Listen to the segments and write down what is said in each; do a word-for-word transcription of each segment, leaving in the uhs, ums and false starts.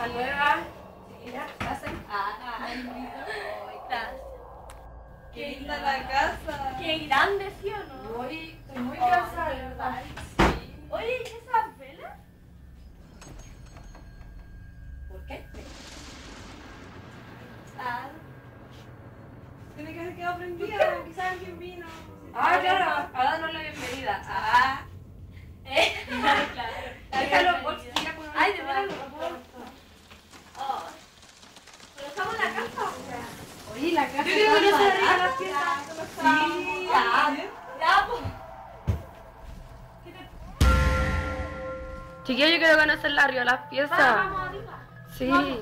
casa nueva. Chiquillas, pasen. Ah, gracias. Qué linda la casa. Qué grande, ¿sí o no? Muy, estoy muy cansada, de verdad. Sí. Oye, ¿y esas velas? ¿Por qué? Ah, Tiene que haber quedado prendida. Quizás alguien vino. Ah, claro, a darnos la bienvenida. Ah, eh, claro. déjalo en bolsa, mira con una Ay, de toda- veras lo puedo. Oh. Pero estamos en la casa. Oye, la casa Yo creo que no está se arriba barata. las piezas. Sí, Ya, ya, pues. ¿Qué te Chiquillos, yo quiero conocer la arriba, las piezas. Vamos arriba. Sí. Vamos.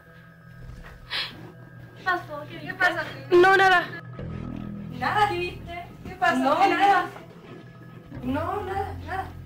¿Qué pasó? ¿Qué, ¿Qué pasa? No, nada. Nada. ¿Qué viste? ¿Qué pasa? No, nada. No, nada, nada.